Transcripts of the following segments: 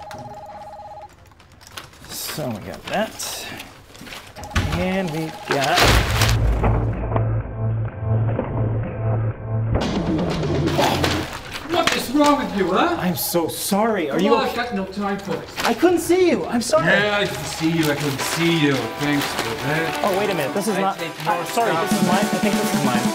So we got that. And we got... What is wrong with you, huh? I'm so sorry. Are Come you on, okay? I've got no time for this. I couldn't see you. I'm sorry. Yeah, I can see you. I can see you. Thanks for that. Oh, wait a minute. This is not... take more sorry, stuff. this is mine. I think this is mine.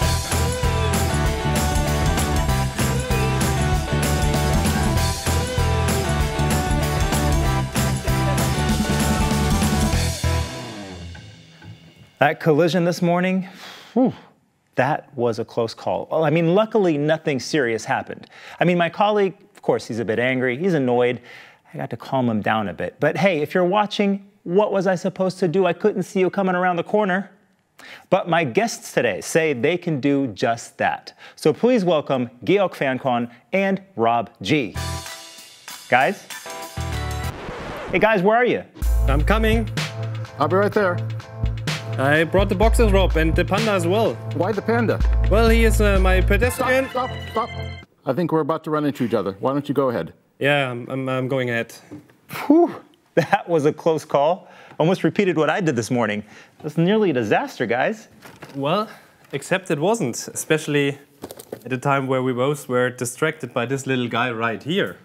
That collision this morning, whew, that was a close call. Well, I mean, luckily nothing serious happened. I mean, my colleague, of course, he's a bit angry, he's annoyed. I got to calm him down a bit. But hey, if you're watching, what was I supposed to do? I couldn't see you coming around the corner. But my guests today say they can do just that. So please welcome Georg and Rob G. Guys? Hey guys, where are you? I'm coming. I'll be right there. I brought the boxes, Rob, and the panda as well. Why the panda? Well, he is my pedestrian. Stop. I think we're about to run into each other. Why don't you go ahead? Yeah, I'm going ahead. Whew, that was a close call. Almost repeated what I did this morning. It was nearly a disaster, guys. Well, except it wasn't, especially at a time where we both were distracted by this little guy right here.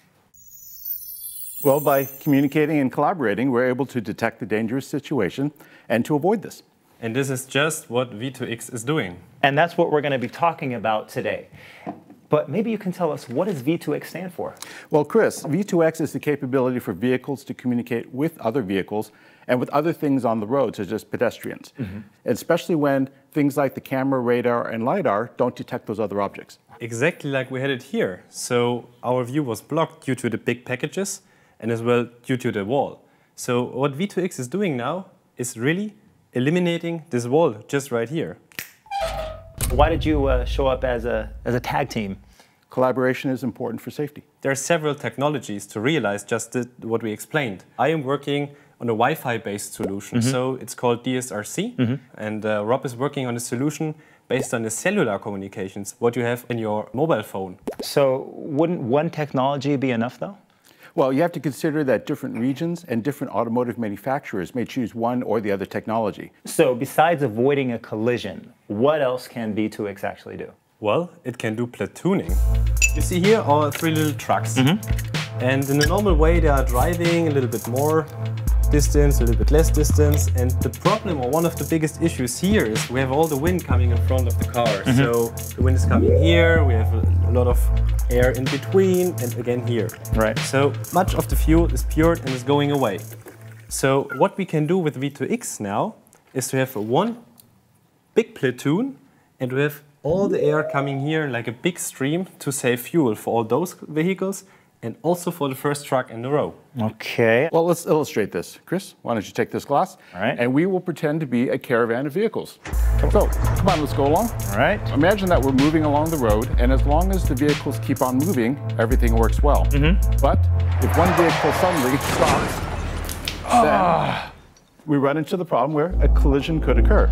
Well, by communicating and collaborating, we're able to detect the dangerous situation and to avoid this. And this is just what V2X is doing. And that's what we're going to be talking about today. But maybe you can tell us, what does V2X stand for? Well, Chris, V2X is the capability for vehicles to communicate with other vehicles and with other things on the road, such as pedestrians, especially when things like the camera, radar, and LiDAR don't detect those other objects. Exactly like we had it here. So our view was blocked due to the big packages and as well due to the wall. So what V2X is doing now is really eliminating this wall just right here. Why did you show up as a tag team? Collaboration is important for safety. There are several technologies to realize just what we explained. I am working on a Wi-Fi based solution, so it's called DSRC, and Rob is working on a solution based on the cellular communications, what you have in your mobile phone. So wouldn't one technology be enough, though? Well, you have to consider that different regions and different automotive manufacturers may choose one or the other technology. So besides avoiding a collision, what else can V2X actually do? Well, it can do platooning. You see here our three little trucks. And in a normal way, they are driving a little bit more distance, a little bit less distance. And the problem, or one of the biggest issues here, is we have all the wind coming in front of the car. So the wind is coming here, we have a lot of air in between, and again here. Right. So much of the fuel is poured and is going away. So what we can do with V2X now is to have one big platoon and to have all the air coming here like a big stream to save fuel for all those vehicles and also for the first truck in the row. Okay. Well, let's illustrate this. Chris, why don't you take this glass? All right. And we will pretend to be a caravan of vehicles. So, come on, let's go along. All right. Imagine that we're moving along the road, and as long as the vehicles keep on moving, everything works well. But if one vehicle suddenly stops, then we run into the problem where a collision could occur.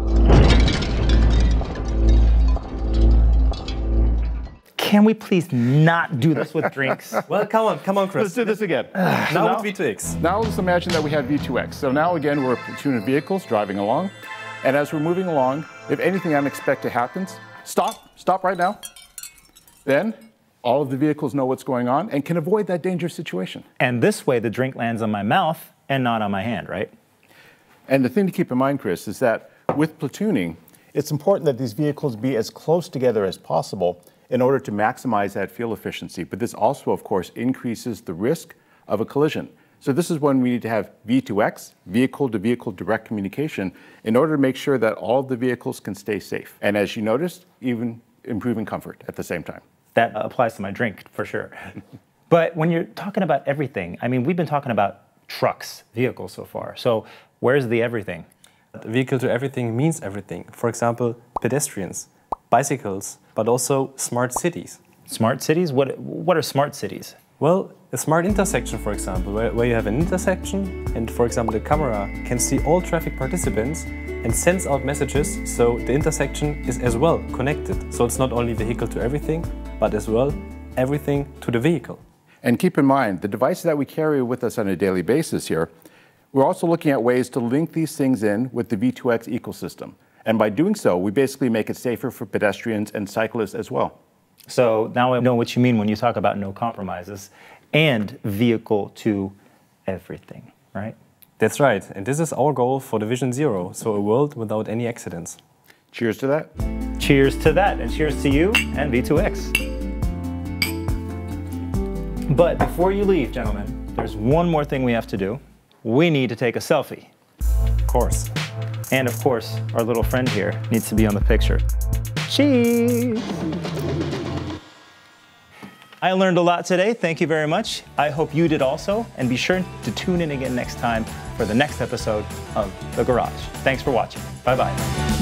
Can we please not do this with drinks? Well, come on, Chris. Let's do this again. Now with V2X. Now let's imagine that we have V2X. So now again, we're a platoon of vehicles driving along. And as we're moving along, if anything unexpected happens, stop right now. Then all of the vehicles know what's going on and can avoid that dangerous situation. And this way the drink lands on my mouth and not on my hand, right? And the thing to keep in mind, Chris, is that with platooning, it's important that these vehicles be as close together as possible in order to maximize that fuel efficiency. But this also, of course, increases the risk of a collision. So this is when we need to have V2X, vehicle-to-vehicle direct communication, in order to make sure that all the vehicles can stay safe. And as you noticed, even improving comfort at the same time. That applies to my drink, for sure. But when you're talking about everything, I mean, we've been talking about trucks, vehicles so far. So where's the everything? Vehicle to everything means everything. For example, pedestrians, bicycles, but also smart cities. Smart cities? What are smart cities? Well, a smart intersection, for example, where you have an intersection and, for example, the camera can see all traffic participants and sends out messages, so the intersection is as well connected. So it's not only vehicle to everything, but as well everything to the vehicle. And keep in mind, the devices that we carry with us on a daily basis here, we're also looking at ways to link these things in with the V2X ecosystem. And by doing so, we basically make it safer for pedestrians and cyclists as well. So now I know what you mean when you talk about no compromises and vehicle to everything, right? That's right. And this is our goal for the Vision Zero, so a world without any accidents. Cheers to that. Cheers to that, and cheers to you and V2X. But before you leave, gentlemen, there's one more thing we have to do. We need to take a selfie. Of course. And of course, our little friend here needs to be on the picture. Cheese! I learned a lot today. Thank you very much. I hope you did also. And be sure to tune in again next time for the next episode of The Garage. Thanks for watching. Bye-bye.